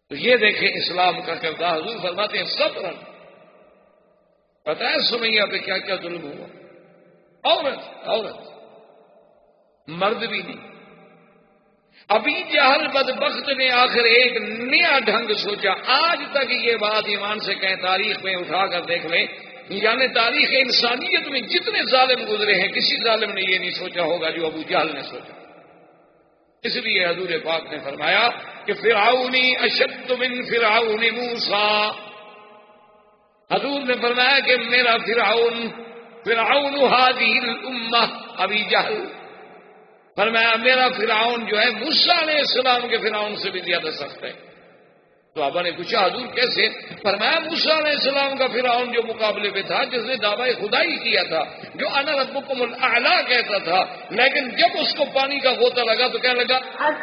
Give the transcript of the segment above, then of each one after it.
تو یہ دیکھیں اسلام کا کردار، حضور فرماتے ہیں صبر. پتہ ہے سمیہ پہ کیا کیا ظلم ہوا؟ عورت مرد بھی نہیں. ابھی جہل بدبخت نے آخر ایک نیا ڈھنگ سوچا. آج تک یہ بات ایمان سے کہیں، تاریخ میں اٹھا کر دیکھ لیں، یعنی تاریخ انسانیت میں جتنے ظالم گزرے ہیں کسی ظالم نے یہ نہیں سوچا ہوگا جو ابو جہل نے سوچا. اس لیے حضور پاک نے فرمایا کہ فرعونی اشد من فرعون موسیٰ. حضور نے فرمایا کہ میرا فرعون هذه الامہ ابی جہل، فرمایا میرا فرعون جو ہے موسیٰ علیہ السلام کے فرعون سے بھی زیادہ سخت ہے. تو آپ نے پوچھا حضور کیسے؟ فرمایا موسیٰ علیہ السلام کا فرعون جو مقابلے پہ تھا، جس نے دعویٰ خدائی کیا تھا، جو انا ربکم الاعلی کہتا تھا، لیکن جب اس کو پانی کا غوطہ لگا تو کیا لگا؟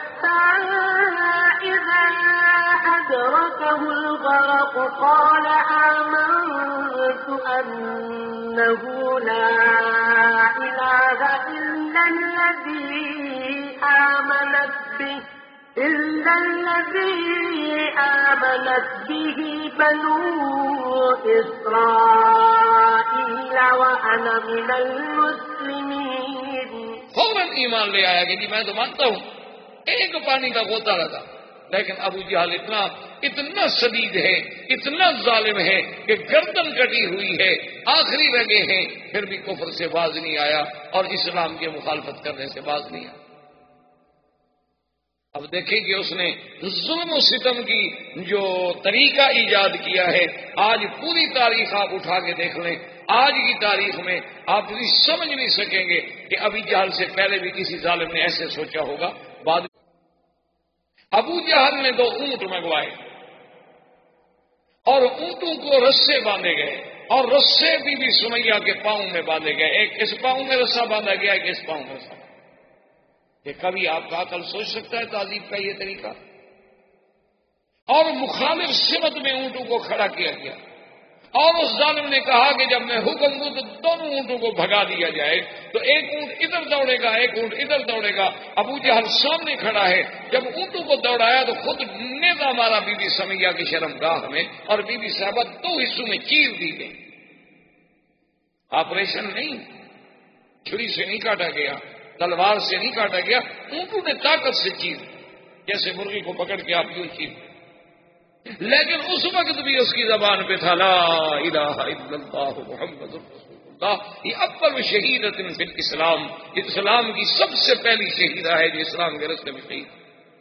اذا ادركه الغرق قال آمنت انه لا اله الا الذي آمنت به بنو إسرائيل وأنا من المسلمين. فوراً ایمان لے آیا کہ جی میں تو مانتا ہوں ایک پانی کا غوطہ لگا. لیکن ابو جہل اتنا شدید ہے، اتنا ظالم ہے کہ گردن کٹی ہوئی ہے، آخری رگے ہیں، پھر بھی کفر سے باز نہیں آیا اور اسلام کی مخالفت کرنے سے باز نہیں آیا. اب دیکھیں کہ اس نے ظلم و ستم کی جو طریقہ ایجاد کیا ہے. آج پوری تاریخ آپ اٹھا کے دیکھ لیں، آج کی تاریخ میں آپ بھی سمجھ نہیں سکیں گے کہ ابھی جہل سے پہلے بھی کسی ظالم نے ایسے سوچا ہوگا. بعد ابو جہل نے 2 اونٹ منگوائے اور اونٹوں کو رسے باندھے گئے اور رسے بھی سمیہ کے پاؤں میں باندھے گئے. ایک اس پاؤں میں رسا باندھا گیا، ایک اس پاؤں میں رسا. کہ کبھی آپ کا عقل سوچ سکتا ہے تعذیب کا یہ طریقہ؟ اور مخالف سمت میں اونٹوں کو کھڑا کیا گیا اور اس ظالم نے کہا کہ جب میں حکم دوں تو دونوں اونٹوں کو بھگا دیا جائے. تو ایک اونٹ ادھر دوڑے گا، ایک اونٹ ادھر دوڑے گا. ابو جہل سامنے کھڑا ہے. جب اونٹوں کو دوڑایا تو خود نیزہ مارا بی بی سمیہ کی شرمگاہ میں اور بی بی صاحبہ 2 حصوں میں چیر دی گئی. آپریشن نہیں، چھری سے نہیں کاٹا گیا، تلوار سے نہیں کاٹا گیا، اونٹوں نے طاقت سے چیر، جیسے مرغی کو پکڑ کے آپ یوں چیر. لیکن اس وقت بھی اس کی زبان پہ تھا لا الہ الا اللہ محمد رسول اللہ. یہ اول شہیدۃ فی الاسلام، اسلام کی سب سے پہلی شہیدہ ہے جو اسلام کے راستے میں شہید.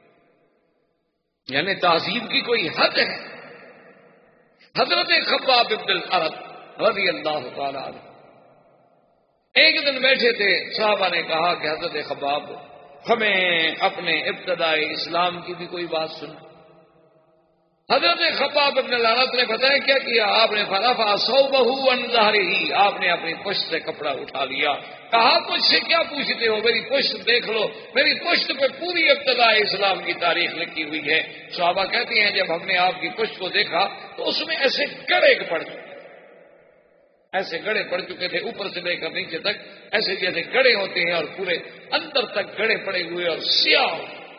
یعنی تہذیب کی کوئی حد ہے. حضرت خباب بن الارت رضی اللہ تعالی عنہ ایک دن بیٹھے تھے. صحابہ نے کہا کہ حضرت خباب ہمیں اپنے ابتدائی اسلام کی بھی کوئی بات سن. حضرت خباب بن الارت نے بتایا کیا کیا؟ آپ نے فرفع ثوبہ عن ظہرہ، آپ نے اپنی پشت سے کپڑا اٹھا لیا. کہا مجھ سے کیا پوچھتے ہو، میری پشت دیکھ لو، میری پشت پہ پوری ابتدائی اسلام کی تاریخ لکھی ہوئی ہے. صحابہ کہتے ہیں جب ہم نے آپ کی پشت کو دیکھا تو اس میں ایسے گڑے پڑ چکے، ایسے گڑے پڑ چکے تھے اوپر سے لے کر نیچے تک، ایسے جیسے گڑے ہوتے ہیں اور پورے اندر تک گڑے پڑے ہوئے اور سیاہ.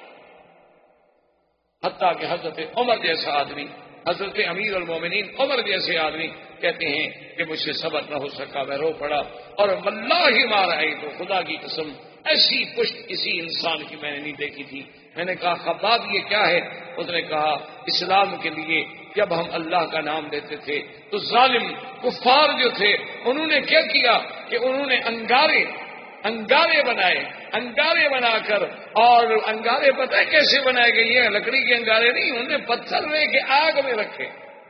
حتیٰ کہ حضرت عمر جیسا آدمی، حضرت امیر المومنین عمر جیسے آدمی کہتے ہیں کہ مجھ سے صبر نہ ہو سکا، میں رو پڑا اور واللہ ما رأیت، تو خدا کی قسم ایسی پشت کسی انسان کی میں نے نہیں دیکھی تھی. میں نے کہا خباب یہ کیا ہے؟ اس نے کہا اسلام کے لیے جب ہم اللہ کا نام لیتے تھے تو ظالم کفار جو تھے انہوں نے کیا کیا کہ انہوں نے انگارے بنائے، انگارے بنا کر، اور انگارے پتہ ہے کیسے بنائے گئے؟ یہ لکڑی کے انگارے نہیں، انہوں نے پتھر لے کے آگ میں رکھے،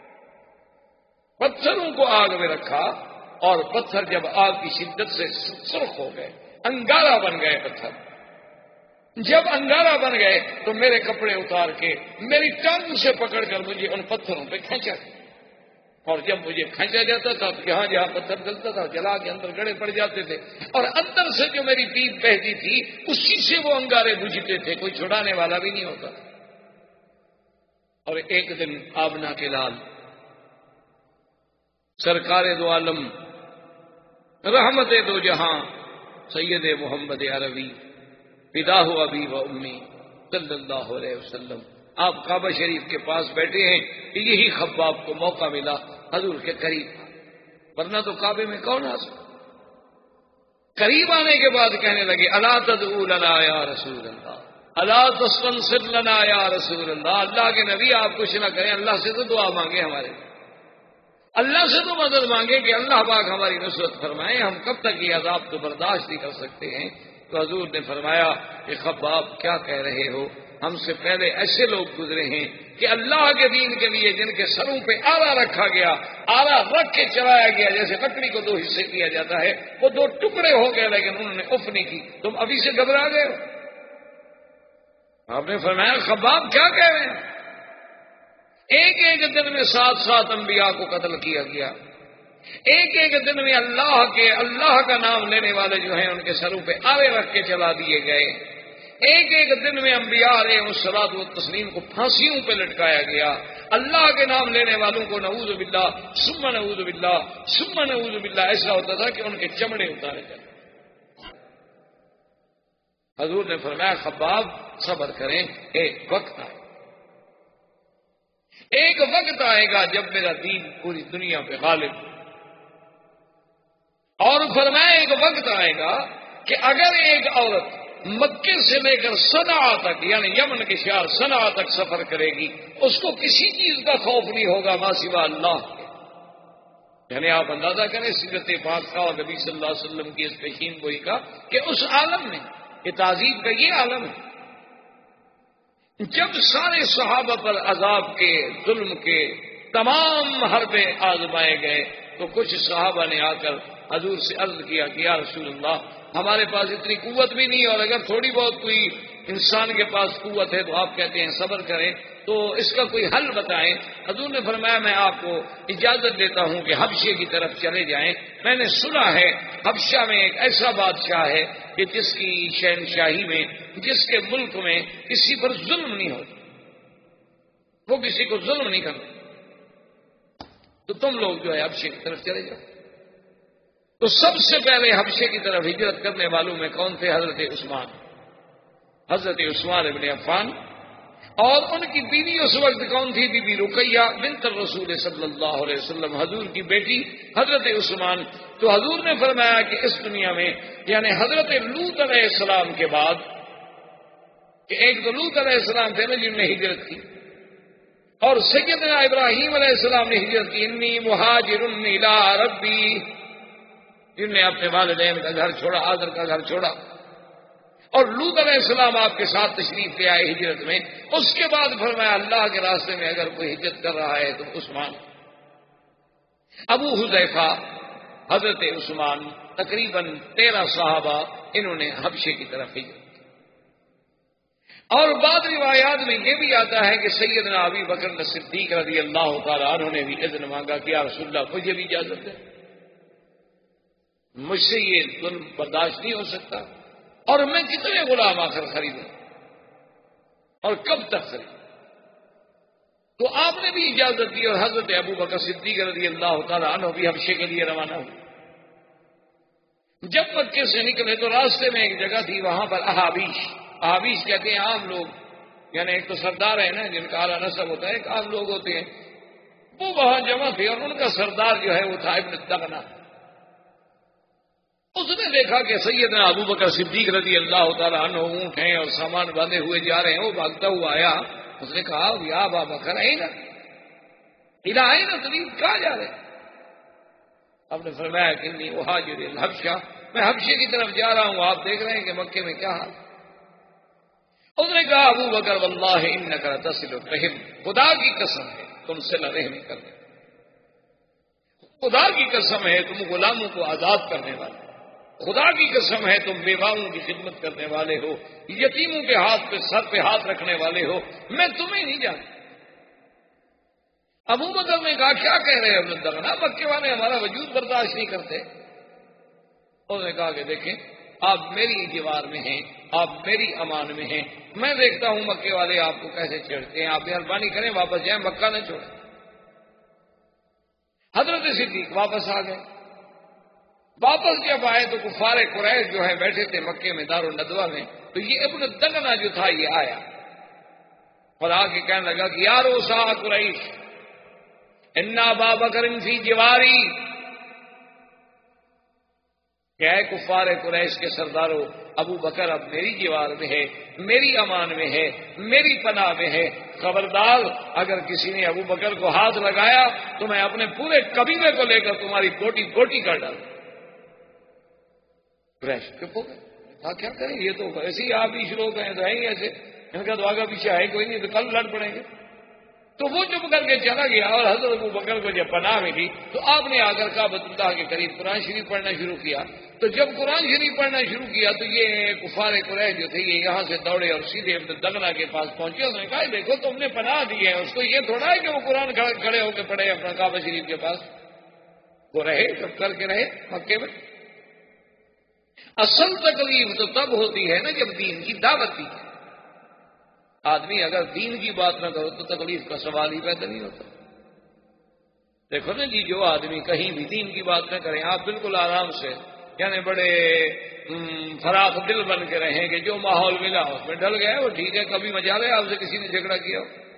پتھروں کو آگ میں رکھا اور پتھر جب آگ کی شدت سے سرخ ہو گئے، انگارہ بن گئے پتھر. جب انگارہ بن گئے تو میرے کپڑے اتار کے میری ٹانگ سے پکڑ کر مجھے ان پتھروں پہ کھینچا، اور جب مجھے کھینچا جاتا تھا تو جہاں جہاں پتھر جلتا تھا جلا کے اندر گڑے پڑ جاتے تھے، اور اندر سے جو میری پیپ بہتی تھی اسی سے وہ انگارے بجھتے تھے، کوئی چھڑانے والا بھی نہیں ہوتا. اور ایک دن آمنہ کے لال سرکار دو عالم رحمت دو جہاں سید محمد عربی فداہ ابی و امی صلی اللہ علیہ وسلم آپ کعبہ شریف کے پاس بیٹھے ہیں کہ یہی خباب کو موقع ملا حضور کے قریب، ورنہ تو کعبے میں کون آ سکتا۔ قریب آنے کے بعد کہنے لگے الا تدعو لنا یا رسول اللہ، الا تستنصر لنا یا رسول اللہ، اللہ کے نبی آپ کچھ نہ کریں، اللہ سے تو دعا مانگے، ہمارے اللہ سے تو مدد مانگے کہ اللہ پاک ہماری نصرت فرمائے، ہم کب تک یہ عذاب تو برداشت نہیں کر سکتے ہیں۔ تو حضور نے فرمایا کہ خباب کیا کہہ رہے ہو، ہم سے پہلے ایسے لوگ گزرے ہیں کہ اللہ کے دین کے لیے جن کے سروں پہ آلہ رکھا گیا، آلہ رکھ کے چلایا گیا، جیسے لکڑی کو دو حصے کیا جاتا ہے، وہ دو ٹکڑے ہو گئے لیکن انہوں نے اف نہیں کی، تم ابھی سے گھبرا گئے ہو۔ آپ نے فرمایا خباب کیا کہہ رہے ہیں، ایک ایک دن میں 7 انبیاء کو قتل کیا گیا، ایک ایک دن میں اللہ کا نام لینے والے جو ہیں ان کے سروں پہ آلے رکھ کے چلا دیے گئے، ایک ایک دن میں انبیاء علیہ الصلوۃ والتسلیم کو پھانسیوں پہ لٹکایا گیا، اللہ کے نام لینے والوں کو نعوذ باللہ ثم نعوذ باللہ ثم نعوذ باللہ ایسا ہوتا تھا کہ ان کے چمڑے اتارے جاتے۔ حضور نے فرمایا خباب صبر کریں، ایک وقت آئے گا جب میرا دین پوری دنیا پہ غالب، اور فرمایا ایک وقت آئے گا کہ اگر ایک عورت مکے سے لے کر صنعاء تک یعنی یمن کے شہر صنعاء تک سفر کرے گی، اس کو کسی چیز کا خوف نہیں ہوگا ما سوا اللہ کے۔ یعنی آپ اندازہ کریں سیرت پاک کا اور نبی صلی اللہ علیہ وسلم کی اس پیشین گوئی کا کہ اس عالم میں یہ تعذیب کا یہ عالم ہے، جب سارے صحابہ پر عذاب کے ظلم کے تمام حربے آزمائے گئے تو کچھ صحابہ نے آ کر حضور سے عرض کیا کہ یا رسول اللہ ہمارے پاس اتنی قوت بھی نہیں، اور اگر تھوڑی بہت کوئی انسان کے پاس قوت ہے تو آپ کہتے ہیں صبر کریں، تو اس کا کوئی حل بتائیں۔ حضور نے فرمایا میں آپ کو اجازت دیتا ہوں کہ حبشے کی طرف چلے جائیں، میں نے سنا ہے حبشہ میں ایک ایسا بادشاہ ہے کہ جس کی شہنشاہی میں، جس کے ملک میں کسی پر ظلم نہیں ہوتا، وہ کسی کو ظلم نہیں کرتا، تو تم لوگ جو ہے حبشے کی طرف چلے جاؤ۔ تو سب سے پہلے حبشے کی طرف ہجرت کرنے والوں میں کون تھے؟ حضرت عثمان ابن عفان، اور ان کی بیوی اس وقت کون تھی؟ بی بی رقیہ بنت الرسول صلی اللہ علیہ وسلم، حضور کی بیٹی حضرت عثمان۔ تو حضور نے فرمایا کہ اس دنیا میں یعنی حضرت لوط علیہ السلام کے بعد، کہ ایک تو لوط علیہ السلام تھے نا جنہوں نے ہجرت کی، اور سیدنا ابراہیم علیہ السلام نے ہجرت کی، انی مہاجر الی ربی، جن نے اپنے والدین کا گھر چھوڑا، آذر کا گھر چھوڑا، اور لوط علیہ السلام آپ کے ساتھ تشریف لے آئے ہجرت میں۔ اس کے بعد فرمایا اللہ کے راستے میں اگر کوئی ہجرت کر رہا ہے تو عثمان۔ ابو حذیفہ، حضرت عثمان، تقریباً 13 صحابہ انہوں نے حبشے کی طرف ہجرت کی۔ اور بعض روایات میں یہ بھی آتا ہے کہ سیدنا ابی بکر صدیق رضی اللہ تعالیٰ عنہ نے بھی اذن مانگا کہ یا رسول اللہ مجھے بھی اجازت ہے، مجھ سے یہ ظلم برداشت نہیں ہو سکتا، اور میں کتنے غلام آخر خریدوں اور کب تک خریدوں؟ تو آپ نے بھی اجازت دی، اور حضرت ابو بکر صدیق رضی اللہ تعالیٰ عنہ بھی حبشے کے لیے روانہ ہوئے۔ جب مکے سے نکلے تو راستے میں ایک جگہ تھی، وہاں پر احابیش کہتے ہیں عام لوگ، یعنی ایک تو سردار ہے نا جن کا اعلیٰ نسب ہوتا ہے، ایک عام لوگ ہوتے ہیں، وہ وہاں جمع تھے، اور ان کا سردار جو ہے وہ تھا ابن دغنہ۔ اس نے دیکھا کہ سیدنا ابو بکر صدیق رضی اللہ تعالیٰ عنہ اونٹ ہیں اور سامان باندھے ہوئے جا رہے ہیں، وہ بھاگتا ہوا آیا، اس نے کہا یا ابا بکر آئینا تم کہاں جا رہے ہیں؟ آپ نے فرمایا کہ نہیں مہاجر الحبشہ، میں حبشے کی طرف جا رہا ہوں، آپ دیکھ رہے ہیں کہ مکے میں کیا حال۔ اس نے کہا ابو بکر واللہ انک لتصل الرحم، خدا کی قسم ہے تم صلہ رحم کرنے، خدا کی قسم ہے تم غلاموں کو آزاد کرنے والے، خدا کی قسم ہے تم بیواؤں کی خدمت کرنے والے ہو، یتیموں کے ہاتھ پہ سر پہ ہاتھ رکھنے والے ہو، میں تمہیں نہیں جانتا۔ ابو بکر نے کہا کیا کہہ رہے ہیں ابن دغنہ، مکے والے ہمارا وجود برداشت نہیں کرتے۔ انہوں نے کہا کہ دیکھیں آپ میری دیوار میں ہیں، آپ میری امان میں ہیں، میں دیکھتا ہوں مکے والے آپ کو کیسے چھیڑتے ہیں، آپ مہربانی کریں واپس جائیں، مکہ نہ چھوڑیں۔ حضرت صدیق واپس آ گئے۔ واپس جب آئے تو کفار قریش جو ہے بیٹھے تھے مکے میں دار الندوہ میں، تو یہ ابن دغنہ جو تھا یہ آیا، اور آ کے کہنے لگا کہ یا روسا قریش ان ابا بکر فی جواری، کیا ہے کفار قریش کے سرداروں، ابو بکر اب میری جوار میں ہے، میری امان میں ہے، میری پناہ میں ہے، خبردار اگر کسی نے ابو بکر کو ہاتھ لگایا تو میں اپنے پورے قبیلے کو لے کر تمہاری گوٹی گوٹی کر ڈالوں۔ قریش چپ ہو گئے، کیا کریں، یہ تو ایسے ہی آپ ہی لوگ ہیں تو ہیں ہی ایسے، ان کا تو آگا پیچھے ہے کوئی نہیں، تو کل لڑ پڑیں گے۔ تو وہ چپ کر کے چلا گیا، اور حضرت ابو بکر کو جب پناہ ملی تو آپ نے آ کر کعبۃ اللہ کے قریب قرآن شریف پڑھنا شروع کیا۔ تو جب قرآن شریف پڑھنا شروع کیا تو یہ کفار قریش جو تھے یہ یہاں سے دوڑے اور سیدھے دگنا کے پاس پہنچے، انہوں نے کہا دیکھو تم نے پناہ دی ہے، اس کو یہ تھوڑا ہے کہ وہ قرآن کھڑے ہو کے پڑھے اپنا کعبہ شریف کے پاس، وہ رہے چپ کر کے رہے مکے میں۔ اصل تکلیف تو تب ہوتی ہے نا جب دین کی دعوت دی، آدمی اگر دین کی بات نہ کرو تو تکلیف کا سوال ہی پیدا نہیں ہوتا۔ دیکھو نا جی، جو آدمی کہیں بھی دین کی بات نہ کریں، آپ بالکل آرام سے یعنی بڑے فراخ دل بن کے رہیں کہ جو ماحول ملا اس میں ڈل گیا وہ ٹھیک ہے، کبھی مجال ہے آپ سے کسی نے جھگڑا کیا ہو،